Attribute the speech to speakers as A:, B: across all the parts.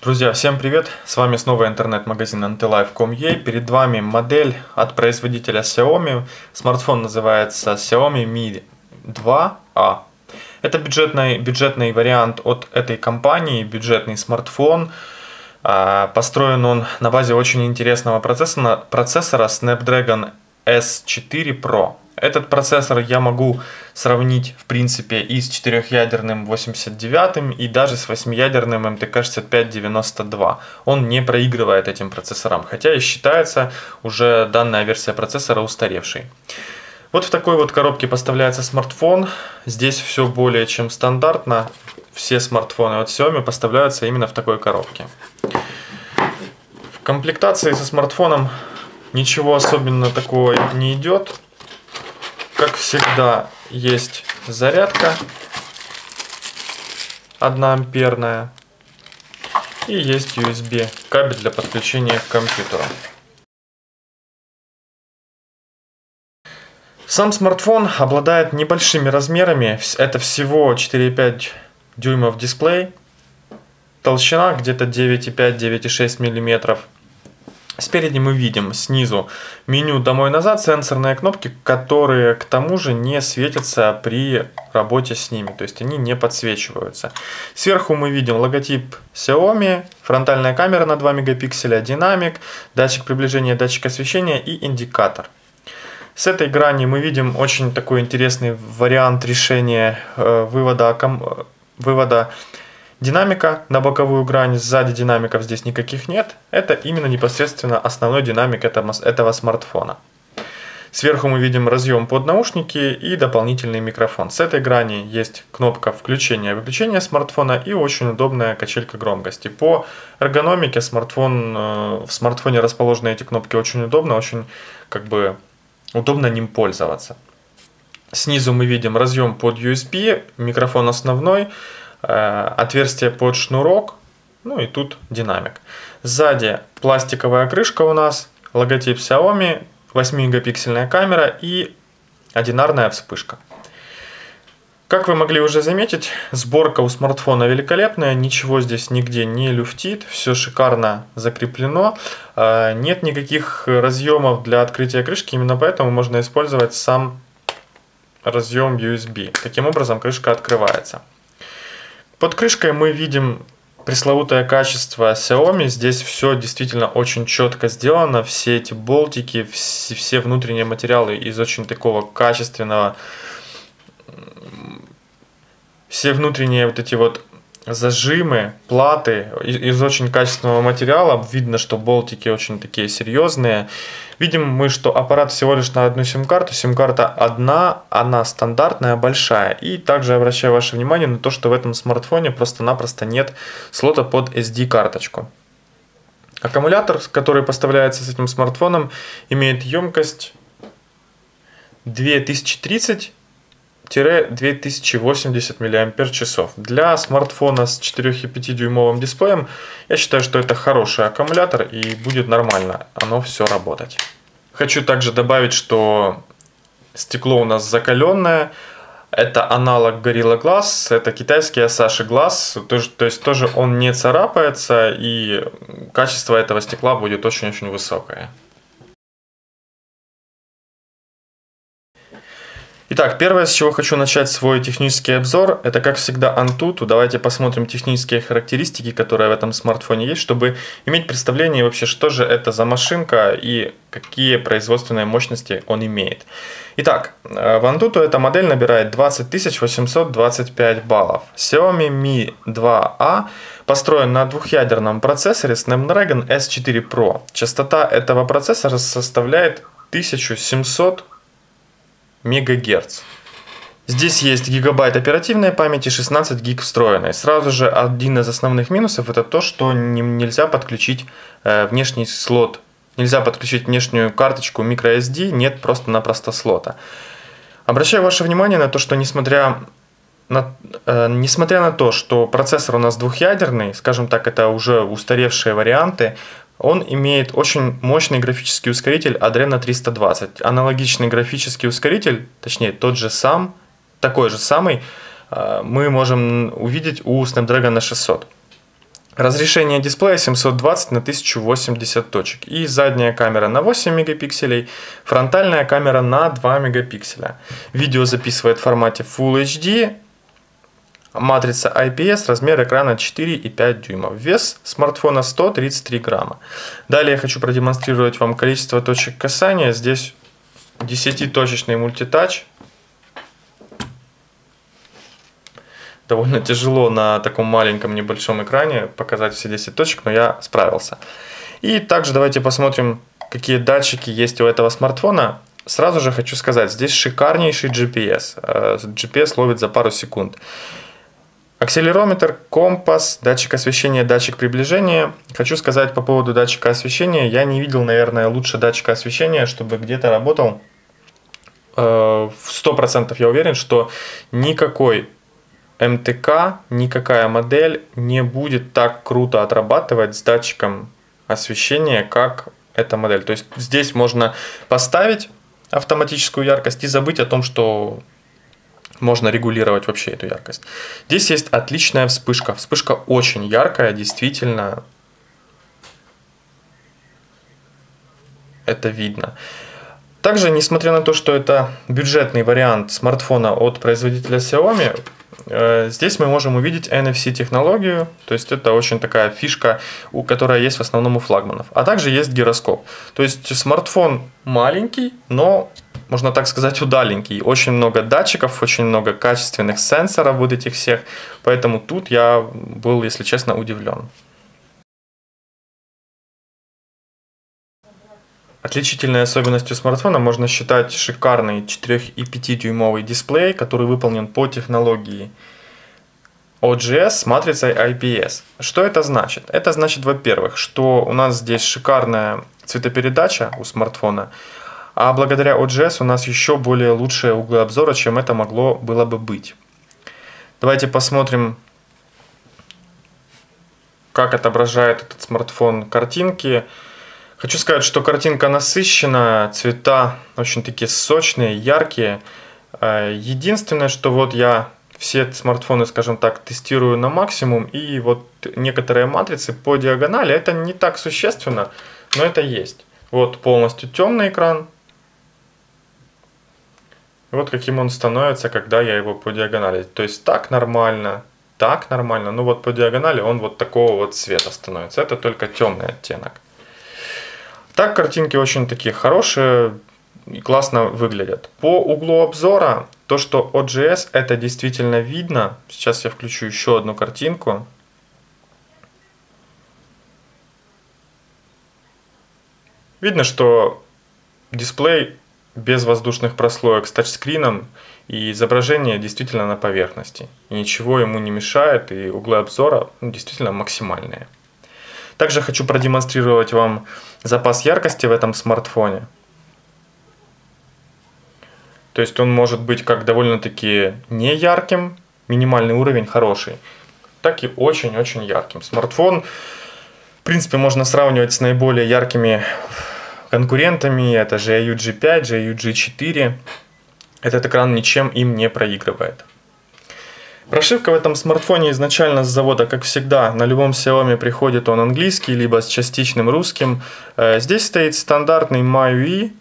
A: Друзья, всем привет! С вами снова интернет-магазин antilife.com.ua. Перед вами модель от производителя Xiaomi. Смартфон называется Xiaomi Mi 2A. Это бюджетный вариант от этой компании, бюджетный смартфон. Построен он на базе очень интересного процессора Snapdragon S4 Pro. Этот процессор я могу сравнить, в принципе, и с 4-ядерным 89 и даже с 8-ядерным MTK6592. Он не проигрывает этим процессорам, хотя и считается уже данная версия процессора устаревшей. Вот в такой вот коробке поставляется смартфон. Здесь все более чем стандартно. Все смартфоны от Xiaomi поставляются именно в такой коробке. В комплектации со смартфоном ничего особенно такого не идет. Как всегда, есть зарядка 1 амперная и есть USB кабель для подключения к компьютеру. Сам смартфон обладает небольшими размерами, это всего 4,5 дюймов дисплей, толщина где-то 9,5-9,6 мм. Спереди мы видим снизу меню «Домой-назад», сенсорные кнопки, которые к тому же не светятся при работе с ними, то есть они не подсвечиваются. Сверху мы видим логотип Xiaomi, фронтальная камера на 2 мегапикселя, динамик, датчик приближения, датчик освещения и индикатор. С этой грани мы видим очень такой интересный вариант решения вывода динамика на боковую грань. Сзади динамиков здесь никаких нет. Это именно непосредственно основной динамик этого смартфона. Сверху мы видим разъем под наушники и дополнительный микрофон. С этой грани есть кнопка включения и выключения смартфона и очень удобная качелька громкости. По эргономике в смартфоне расположены эти кнопки очень удобно, очень удобно ним пользоваться. Снизу мы видим разъем под USB, микрофон основной, отверстие под шнурок, ну и тут динамик. Сзади пластиковая крышка у нас, логотип Xiaomi, 8-мегапиксельная камера и одинарная вспышка. Как вы могли уже заметить, сборка у смартфона великолепная, ничего здесь нигде не люфтит, все шикарно закреплено, нет никаких разъемов для открытия крышки, именно поэтому можно использовать сам разъем USB. Таким образом крышка открывается. Под крышкой мы видим пресловутое качество Xiaomi. Здесь все действительно очень четко сделано. Все эти болтики, все внутренние материалы из очень такого качественного. Все внутренние вот эти вот зажимы, платы из очень качественного материала. Видно, что болтики очень такие серьезные. Видим мы, что аппарат всего лишь на одну сим-карту. Сим-карта одна, она стандартная, большая. И также обращаю ваше внимание на то, что в этом смартфоне просто-напросто нет слота под SD-карточку. Аккумулятор, который поставляется с этим смартфоном, имеет емкость 2030-2080 мАч. Для смартфона с 4,5-дюймовым дисплеем я считаю, что это хороший аккумулятор и будет нормально оно все работать. Хочу также добавить, что стекло у нас закаленное. Это аналог Gorilla Glass, это китайский Asahi Glass, то есть тоже он не царапается и качество этого стекла будет очень-очень высокое. Итак, первое, с чего хочу начать свой технический обзор, это, как всегда, Antutu. Давайте посмотрим технические характеристики, которые в этом смартфоне есть, чтобы иметь представление вообще, что же это за машинка и какие производственные мощности он имеет. Итак, в Antutu эта модель набирает 20 825 баллов. Xiaomi Mi 2A построен на двухъядерном процессоре Snapdragon S4 Pro. Частота этого процессора составляет 1700 МГц. Здесь есть гигабайт оперативной памяти, 16 гиг встроенной. Сразу же один из основных минусов это то, что нельзя подключить внешний слот. Нельзя подключить внешнюю карточку microSD, нет просто-напросто слота. Обращаю ваше внимание на то, что несмотря на то, что процессор у нас двухъядерный, скажем так, это уже устаревшие варианты, он имеет очень мощный графический ускоритель Adreno 320. Аналогичный графический ускоритель, точнее такой же самый, мы можем увидеть у Snapdragon 600. Разрешение дисплея 720 на 1080 точек. И задняя камера на 8 мегапикселей, фронтальная камера на 2 мегапикселя. Видео записывает в формате Full HD. Матрица IPS, размер экрана 4,5 дюймов. Вес смартфона 133 грамма. Далее я хочу продемонстрировать вам количество точек касания. Здесь 10-точечный мультитач. Довольно тяжело на таком маленьком небольшом экране показать все 10 точек, но я справился. И также давайте посмотрим, какие датчики есть у этого смартфона. Сразу же хочу сказать, здесь шикарнейший GPS. GPS ловит за пару секунд. Акселерометр, компас, датчик освещения, датчик приближения. Хочу сказать по поводу датчика освещения. Я не видел, наверное, лучше датчика освещения, чтобы где-то работал. В 100% я уверен, что никакой МТК, никакая модель не будет так круто отрабатывать с датчиком освещения, как эта модель. То есть здесь можно поставить автоматическую яркость и забыть о том, что можно регулировать вообще эту яркость. Здесь есть отличная вспышка. Вспышка очень яркая, действительно. Это видно. Также, несмотря на то, что это бюджетный вариант смартфона от производителя Xiaomi, здесь мы можем увидеть NFC-технологию, то есть это очень такая фишка, которая есть в основном у флагманов. А также есть гироскоп. То есть смартфон маленький, но, можно так сказать, удаленький. Очень много датчиков, очень много качественных сенсоров вот этих всех, поэтому тут я был, если честно, удивлен. Отличительной особенностью смартфона можно считать шикарный 4,5-дюймовый дисплей, который выполнен по технологии OGS с матрицей IPS. Что это значит? Это значит, во-первых, что у нас здесь шикарная цветопередача у смартфона, а благодаря OGS у нас еще более лучшие углы обзора, чем это могло было бы быть. Давайте посмотрим, как отображает этот смартфон картинки. Хочу сказать, что картинка насыщенная, цвета очень такие сочные, яркие. Единственное, что вот я все смартфоны, скажем так, тестирую на максимум, и вот некоторые матрицы по диагонали, это не так существенно, но это есть. Вот полностью темный экран. Вот каким он становится, когда я его по диагонали. То есть так нормально, ну вот по диагонали он вот такого вот цвета становится. Это только темный оттенок. Так картинки очень такие хорошие и классно выглядят. По углу обзора, то что OGS, это действительно видно. Сейчас я включу еще одну картинку. Видно, что дисплей без воздушных прослоек с тачскрином, и изображение действительно на поверхности. И ничего ему не мешает, и углы обзора действительно максимальные. Также хочу продемонстрировать вам запас яркости в этом смартфоне. То есть он может быть как довольно-таки не ярким, минимальный уровень хороший, так и очень-очень ярким. Смартфон, в принципе, можно сравнивать с наиболее яркими конкурентами. Это JU G5, JU G4. Этот экран ничем им не проигрывает. Прошивка в этом смартфоне изначально с завода, как всегда, на любом Xiaomi приходит он английский, либо с частичным русским. Здесь стоит стандартный MIUI.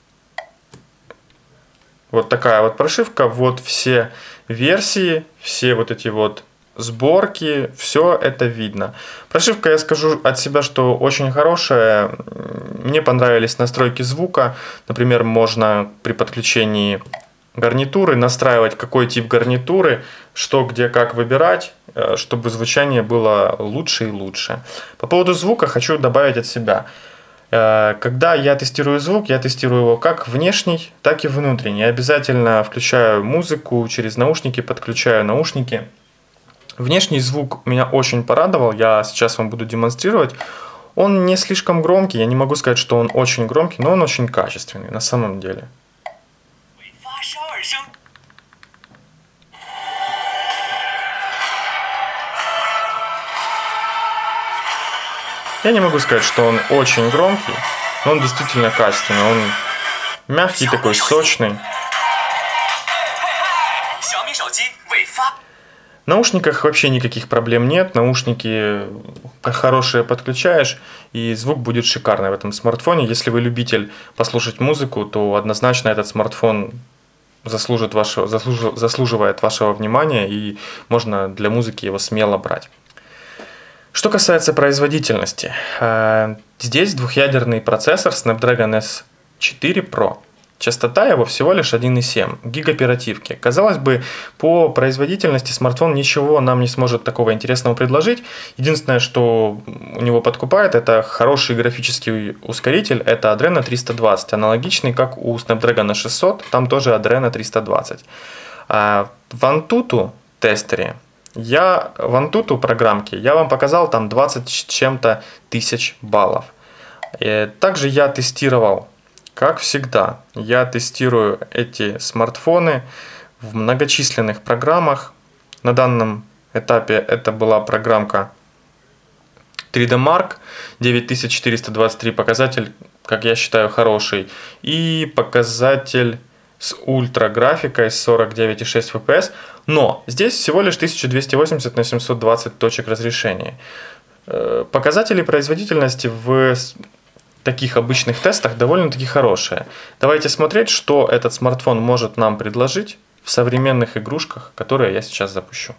A: Вот такая вот прошивка, вот все версии, все вот эти вот сборки, все это видно. Прошивка, я скажу от себя, что очень хорошая. Мне понравились настройки звука. Например, можно при подключении гарнитуры настраивать, какой тип гарнитуры, что, где, как выбирать, чтобы звучание было лучше и лучше. По поводу звука хочу добавить от себя. Когда я тестирую звук, я тестирую его как внешний, так и внутренний. Я обязательно включаю музыку, через наушники подключаю наушники. Внешний звук меня очень порадовал, я сейчас вам буду демонстрировать. Он не слишком громкий, я не могу сказать, что он очень громкий, но он очень качественный на самом деле. Я не могу сказать, что он очень громкий, но он действительно качественный, он мягкий такой, сочный. В наушниках вообще никаких проблем нет. Наушники хорошие подключаешь, и звук будет шикарный в этом смартфоне. Если вы любитель послушать музыку, то однозначно этот смартфон заслуживает вашего внимания, и можно для музыки его смело брать. Что касается производительности, здесь двухъядерный процессор Snapdragon S4 Pro. Частота его всего лишь 1,7 гиг оперативки. Казалось бы, по производительности смартфон ничего нам не сможет такого интересного предложить. Единственное, что у него подкупает, это хороший графический ускоритель, это Adreno 320, аналогичный как у Snapdragon 600, там тоже Adreno 320. В Antutu тестере, в Antutu программке я вам показал там 20 с чем-то тысяч баллов. Также я тестировал, как всегда, я тестирую эти смартфоны в многочисленных программах. На данном этапе это была программка 3D Mark, 9423 показатель, как я считаю, хороший. И показатель с ультраграфикой с 49,6 FPS. Но здесь всего лишь 1280 на 720 точек разрешения. Показатели производительности в таких обычных тестах довольно-таки хорошие. Давайте смотреть, что этот смартфон может нам предложить в современных игрушках, которые я сейчас запущу.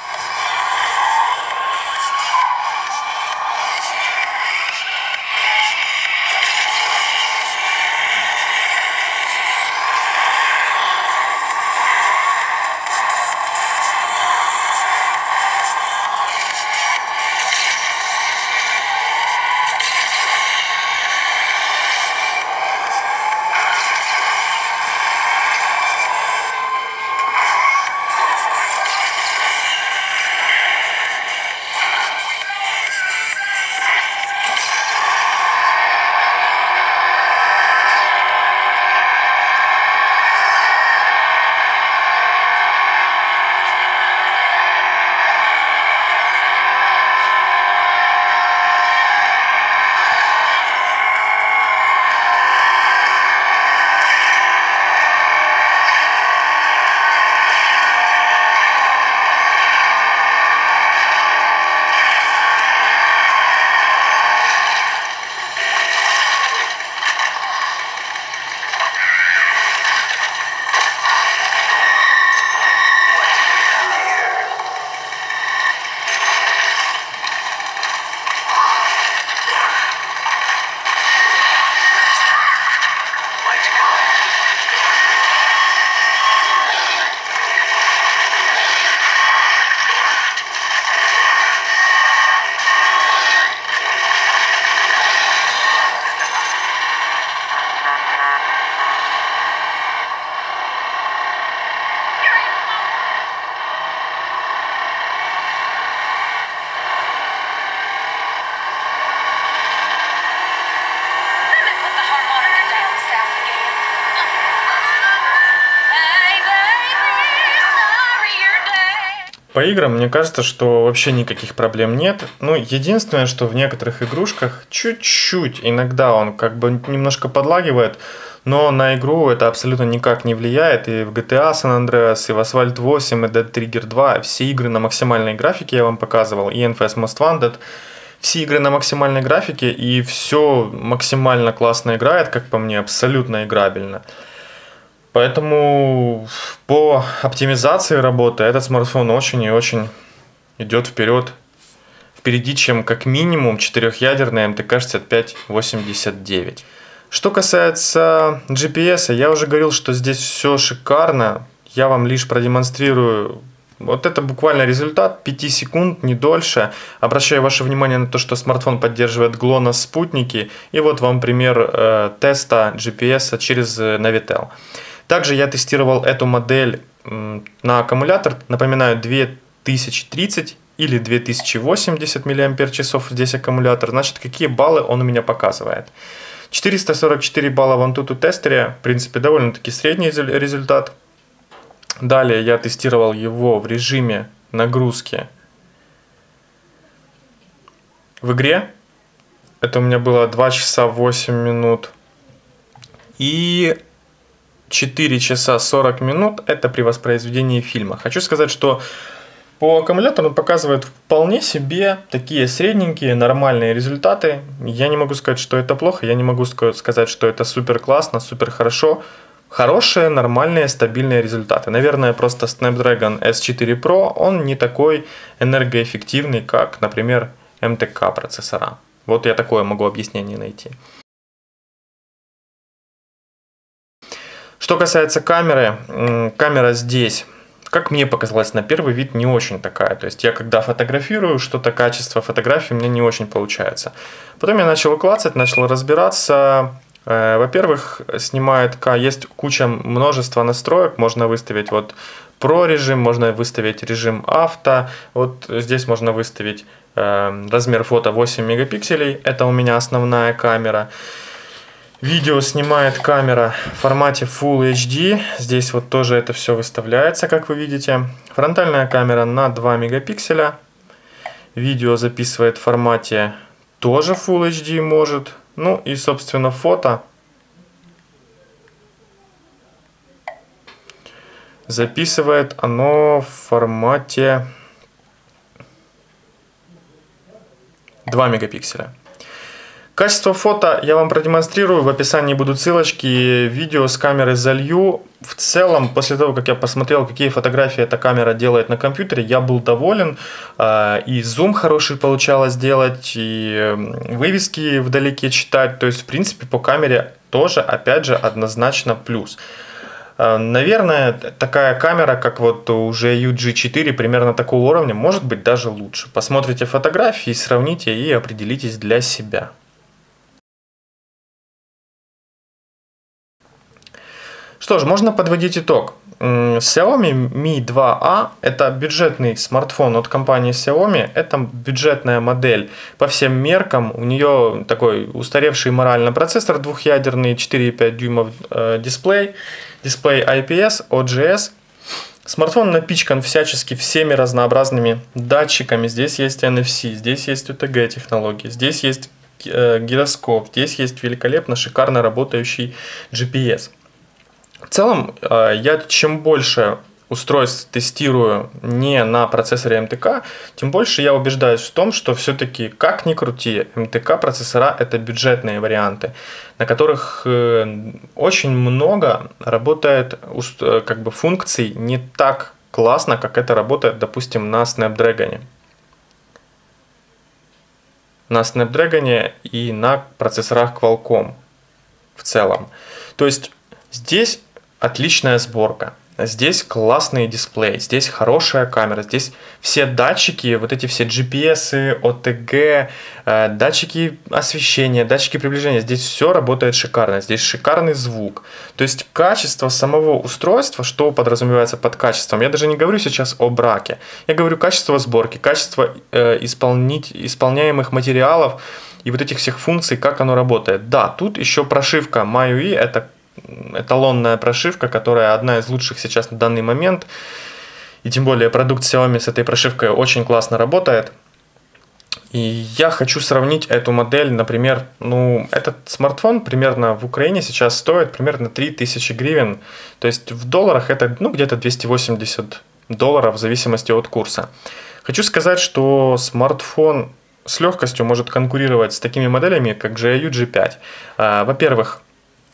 A: По играм, мне кажется, что вообще никаких проблем нет. Ну, единственное, что в некоторых игрушках чуть-чуть иногда он как бы немножко подлагивает, но на игру это абсолютно никак не влияет. И в GTA San Andreas, и в Asphalt 8, и Dead Trigger 2, все игры на максимальной графике я вам показывал, и NFS Most Wanted, все игры на максимальной графике, и все максимально классно играет, как по мне, абсолютно играбельно. Поэтому по оптимизации работы этот смартфон очень и очень идет впереди, чем как минимум четырехъядерный MTK 6589. Что касается GPS, я уже говорил, что здесь все шикарно. Я вам лишь продемонстрирую. Вот это буквально результат 5 секунд, не дольше. Обращаю ваше внимание на то, что смартфон поддерживает GLONASS спутники. И вот вам пример теста GPS через Navitel. Также я тестировал эту модель на аккумулятор, напоминаю, 2030 или 2080 мАч здесь аккумулятор. Значит, какие баллы он у меня показывает. 444 балла в Antutu тестере, в принципе, довольно-таки средний результат. Далее я тестировал его в режиме нагрузки в игре. Это у меня было 2 часа 8 минут. И 4 часа 40 минут это при воспроизведении фильма. Хочу сказать, что По аккумулятору он показывает вполне себе такие средненькие нормальные результаты. Я не могу сказать, что это плохо, я не могу сказать, что это супер классно, супер хорошо. Хорошие, нормальные, стабильные результаты. Наверное, просто Snapdragon S4 Pro, он не такой энергоэффективный, как, например, МТК процессора. Вот я такое могу объяснение найти. Что касается камеры, камера здесь, как мне показалось, на первый вид не очень такая. То есть я когда фотографирую, что-то качество фотографии у меня не очень получается. Потом я начал клацать, начал разбираться. Во-первых, есть множество настроек. Можно выставить вот Pro режим, можно выставить режим авто. Вот здесь можно выставить размер фото 8 мегапикселей. Это у меня основная камера. Видео снимает камера в формате Full HD. Здесь вот тоже это все выставляется, как вы видите. Фронтальная камера на 2 мегапикселя. Видео записывает в формате тоже Full HD может. Ну и, собственно, фото записывает оно в формате 2 мегапикселя. Качество фото я вам продемонстрирую, в описании будут ссылочки, видео с камеры залью. В целом, после того, как я посмотрел, какие фотографии эта камера делает на компьютере, я был доволен. И зум хороший получалось делать, и вывески вдалеке читать. То есть, в принципе, по камере тоже, опять же, однозначно плюс. Наверное, такая камера, как вот уже UG4, примерно такого уровня, может быть даже лучше. Посмотрите фотографии, сравните и определитесь для себя. Что ж, можно подводить итог. Xiaomi Mi 2A – это бюджетный смартфон от компании Xiaomi. Это бюджетная модель по всем меркам. У нее такой устаревший морально процессор двухъядерный, 4,5 дюймов дисплей IPS, OGS. Смартфон напичкан всячески всеми разнообразными датчиками. Здесь есть NFC, здесь есть UTG технологии, здесь есть гироскоп, здесь есть великолепно шикарно работающий GPS. В целом, я чем больше устройств тестирую не на процессоре МТК, тем больше я убеждаюсь в том, что все-таки, как ни крути, МТК процессора – это бюджетные варианты, на которых очень много работает функций не так классно, как это работает, допустим, на Snapdragon. На Snapdragon и на процессорах Qualcomm в целом. То есть здесь отличная сборка. Здесь классный дисплей, здесь хорошая камера, здесь все датчики, вот эти все GPS, OTG, датчики освещения, датчики приближения, здесь все работает шикарно, здесь шикарный звук. То есть качество самого устройства, что подразумевается под качеством, я даже не говорю сейчас о браке, я говорю качество сборки, качество исполняемых материалов и вот этих всех функций, как оно работает. Да, тут еще прошивка MIUI, это эталонная прошивка, которая одна из лучших сейчас на данный момент. И тем более продукт Xiaomi с этой прошивкой очень классно работает. И я хочу сравнить эту модель, например, этот смартфон примерно в Украине сейчас стоит примерно 3000 гривен. То есть в долларах это где-то $280 в зависимости от курса. Хочу сказать, что смартфон с легкостью может конкурировать с такими моделями, как GIU G5. Во-первых,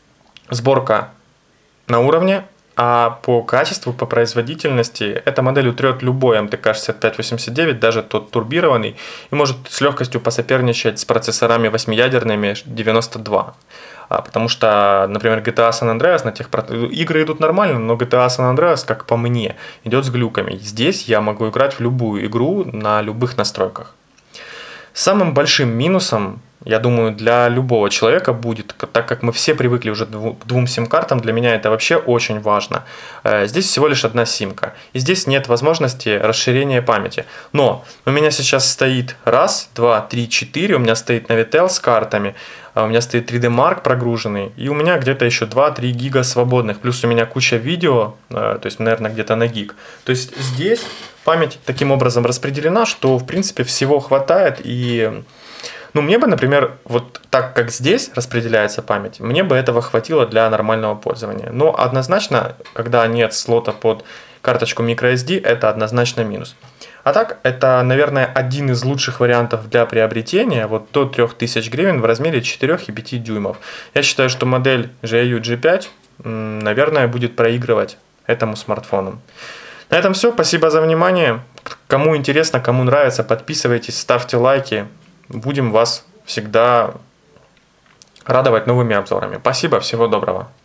A: сборка на уровне, а по качеству, по производительности эта модель утрет любой МТК 6589, даже тот турбированный, и может с легкостью посоперничать с процессорами 8-ядерными 92. Потому что, например, GTA San Andreas, игры идут нормально, но GTA San Andreas, как по мне, идет с глюками. Здесь я могу играть в любую игру на любых настройках. Самым большим минусом, я думаю, для любого человека будет, так как мы все привыкли уже к двум сим-картам, для меня это вообще очень важно. Здесь всего лишь одна симка, и здесь нет возможности расширения памяти. Но у меня сейчас стоит 1, 2, 3, 4, у меня стоит Navitel с картами, у меня стоит 3D Mark прогруженный, и у меня где-то еще 2-3 гига свободных, плюс у меня куча видео, то есть, наверное, где-то на гиг. То есть здесь память таким образом распределена, что, в принципе, всего хватает, и мне бы, например, вот так как здесь распределяется память, мне бы этого хватило для нормального пользования. Но однозначно, когда нет слота под карточку microSD, это однозначно минус. А так, это, наверное, один из лучших вариантов для приобретения, вот до 3000 гривен в размере 4 и 5 дюймов. Я считаю, что модель GAU G5, наверное, будет проигрывать этому смартфону. На этом все. Спасибо за внимание. Кому интересно, кому нравится, подписывайтесь, ставьте лайки. Будем вас всегда радовать новыми обзорами. Спасибо, всего доброго.